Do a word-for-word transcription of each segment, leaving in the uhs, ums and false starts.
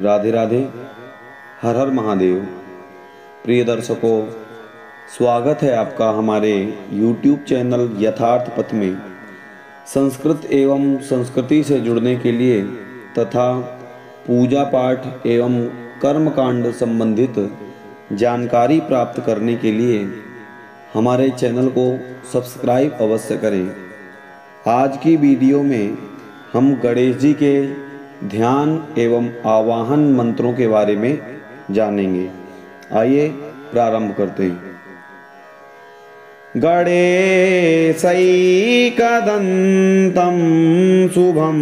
राधे राधे, हर हर महादेव। प्रिय दर्शकों, स्वागत है आपका हमारे YouTube चैनल यथार्थ पथ में। संस्कृत एवं संस्कृति से जुड़ने के लिए तथा पूजा पाठ एवं कर्मकांड संबंधित जानकारी प्राप्त करने के लिए हमारे चैनल को सब्सक्राइब अवश्य करें। आज की वीडियो में हम गणेश जी के ध्यान एवं आवाहन मंत्रों के बारे में जानेंगे। आइए प्रारंभ करते हैं। गणेशैकदन्तं शुभं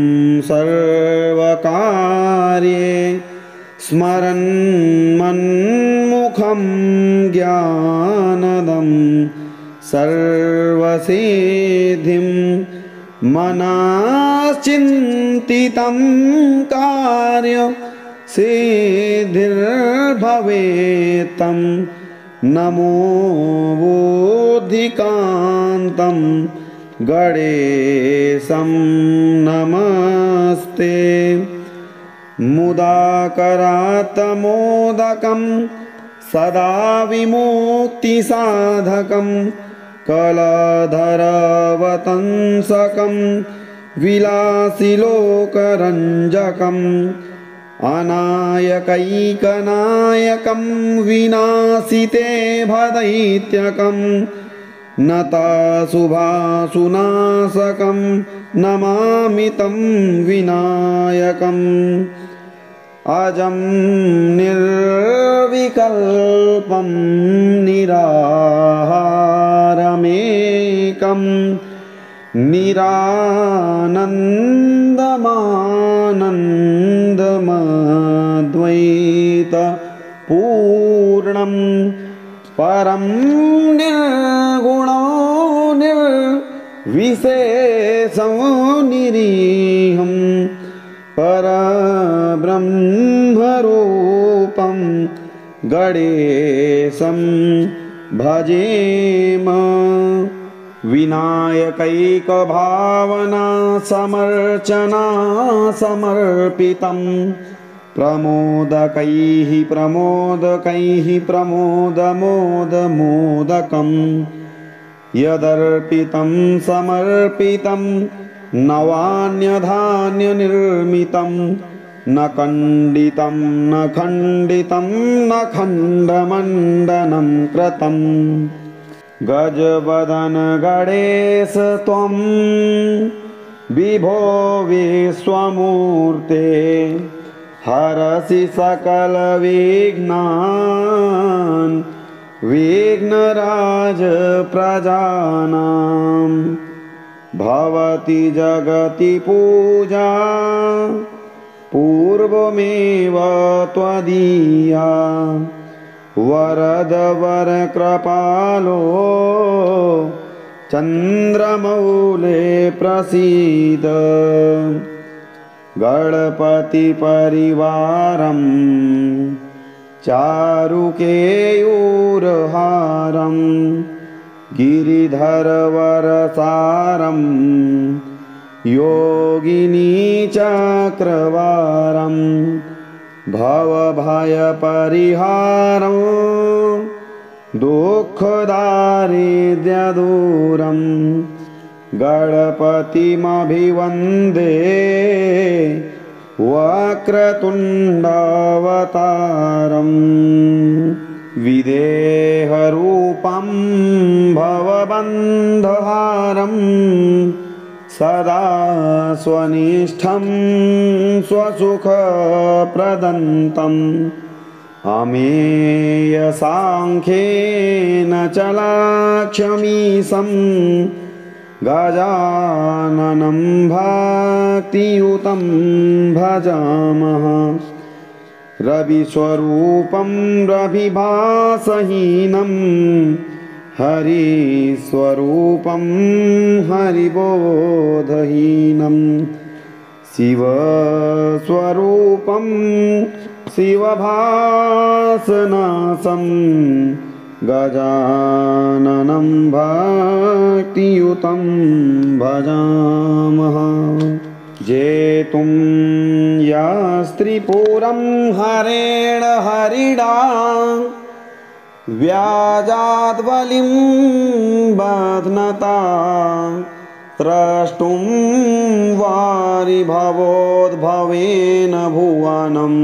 सर्वकार्ये स्मरन् मन्मुखं ज्ञानदं सर्वसिद्धिं मनाश्चिन्तितं कार्य सिद्धिर्भवेत्तं नमो बुद्धिकान्तं गणेशं नमस्ते। मुदाकरात्मोदकं सदा विमुक्तिसाधकं कलाधरवतंसकं विलासिलोकरञ्जकम् अनायकैकनायकं विनाशिते भदैत्यकं नताशुभाशुनाशकं नमामि तं विनायकम्। अजं निर्विकल्पं निराहारमेकं निरानन्दमानन्दमद्वैतपूर्णं परं निर्गुणो निर्विशेषो निरीहं परब्रह्मरूपं गणेशं भजेम। विनायकैकभावना समर्चना समर्पितं प्रमोदकैः प्रमोदकैः प्रमोदमोदमोदकं यदर्पितं समर्पितं नवान्यधान्यनिर्मितं न खण्डितं न खण्डितं न खण्डमण्डनं कृतम्। गजवदन गणेश त्वं विभो विश्वमूर्ते हरसि सकलविघ्नान् विघ्नराज प्रजानां। भवति जगति पूजा पूर्वमेव त्वदीया वरद वर कृपालो चन्द्रमौले प्रसीद। गणपति परिवारं चारुकेयूरहारं गिरिधरवरसारं योगिनी चक्रवारं भवभयपरिहारं दुःखदारिद्र्यदूरं। गणपतिमभिवन्दे वक्रतुण्डावतारं विदेहरूपं भवबन्धहारं सदा स्वनिष्ठं स्वसुखप्रदन्तम्। अमेयसाङ्ख्येन चलाक्षमीशं गजाननं भक्तियुतं भजामः। रविस्वरूपं रविभासहीनं हरिस्वरूपं हरिबोधहीनं। शिवस्वरूपं शिवभासनासं गजाननं भक्तियुतं भजामः। जेतुं यास्त्रिपुरं हरेण हरिणा व्याजाद्बलिं बध्नता द्रष्टुं वारिभवोद्भवेन भुवनं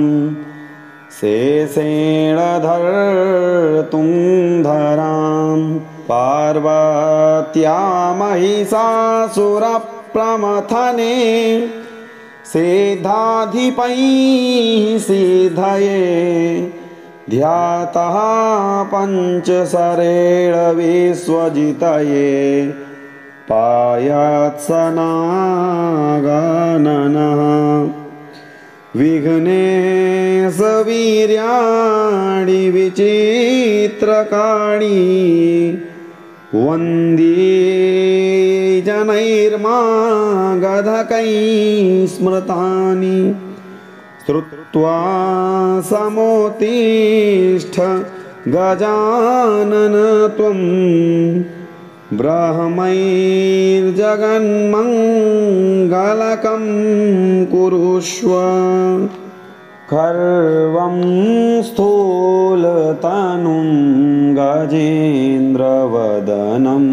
शेषेण धर्तुं धरां पार्वत्या महिषासुरप्रमथने सिद्धाधिपैः सिद्धये ध्यातः पञ्चशरेण विश्वजितये पायात्सनागाननः विघ्नेशवीर्याणि विचित्रकाणि वन्द्ये जनैर्मागधकैः स्मृतानि श्रुत्वा समुत्तिष्ठ गजानन त्वं ब्रह्मैर्जगन्मङ्गलकं कुरुष्व खर्वं स्थूलतनुं गजेन्द्रवदनं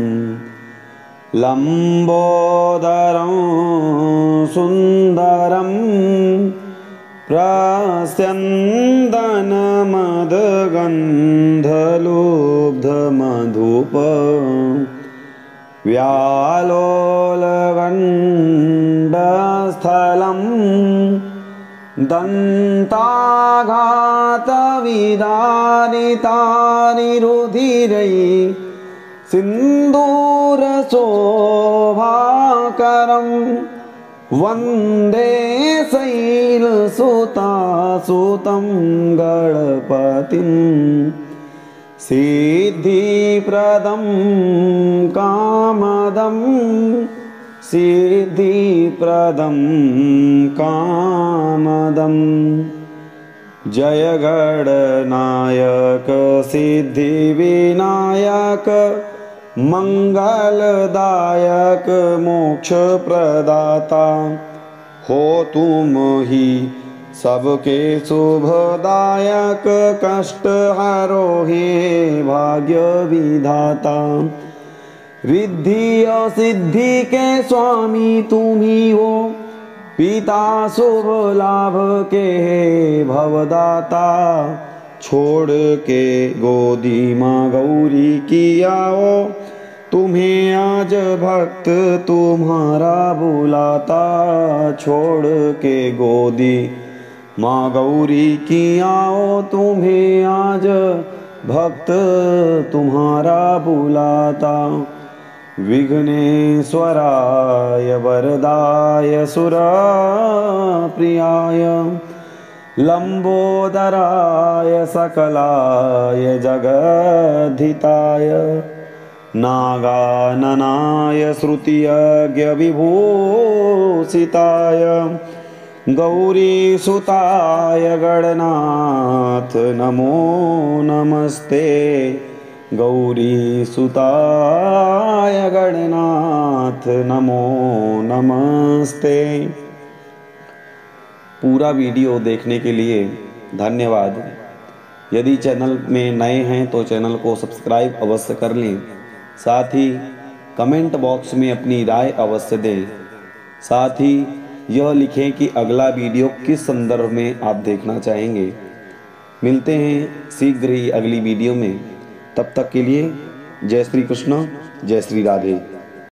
लम्बोदरं सुन्दरं प्रस्यन्दनमदगन्धलुब्धमधुप व्यालोलगण्डस्थलं दन्ताघातविदारितानिरुधिरै सिन्दूरशोभाकरं वन्दे शैलसुतासुतं गणपतिं सिद्धिप्रदं कामदं सिद्धिप्रदं कामदं जय गणनायक सिद्धिविनायक मंगलदायक मोक्षप्रदाता हो तुम ही सबके शुभदायक कष्टहरो हे भाग्य विधाता रिद्धि और सिद्धि के स्वामी तुम ही हो पिता शुभ लाभ के भवदाता छोड़ के गोदी माँ गौरी की आओ तुम्हें आज भक्त तुम्हारा बुलाता छोड़ के गोदी माँ गौरी की आओ तुम्हें आज भक्त तुम्हारा बुलाता विघ्नेश्वराय वरदाय सुरप्रियाय लंबोदराय सकलाय जगद्धिताय नागाननाय श्रुतियज्ञ विभूषिताय गौरीसुताय गणनाथ नमो नमस्ते गौरीसुताय गणनाथ नमो नमस्ते। पूरा वीडियो देखने के लिए धन्यवाद। यदि चैनल में नए हैं तो चैनल को सब्सक्राइब अवश्य कर लें। साथ ही कमेंट बॉक्स में अपनी राय अवश्य दें। साथ ही यह लिखें कि अगला वीडियो किस संदर्भ में आप देखना चाहेंगे। मिलते हैं शीघ्र ही अगली वीडियो में। तब तक के लिए जय श्री कृष्ण, जय श्री राधे।